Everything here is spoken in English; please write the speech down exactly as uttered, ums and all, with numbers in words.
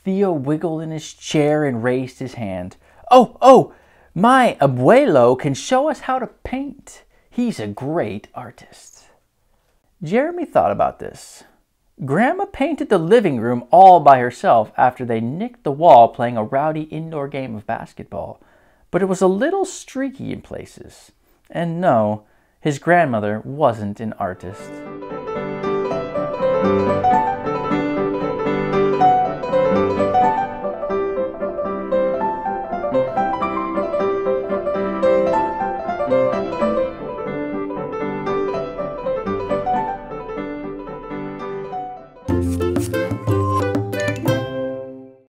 Theo wiggled in his chair and raised his hand. Oh, oh, my abuelo can show us how to paint. He's a great artist. Jeremy thought about this. Grandma painted the living room all by herself after they nicked the wall playing a rowdy indoor game of basketball, but it was a little streaky in places. And no, his grandmother wasn't an artist.